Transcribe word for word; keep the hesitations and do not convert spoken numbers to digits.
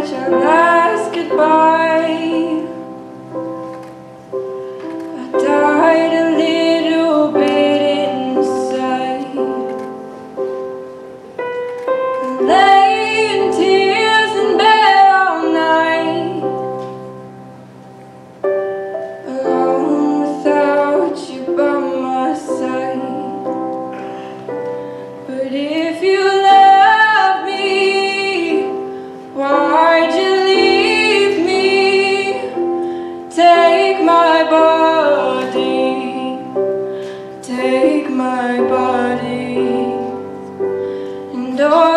such a last goodbye. I died a little bit inside. I lay in tears in bed all night, alone without you by my side. But if you love me, why'd you leave me? Take my body, take my body, and all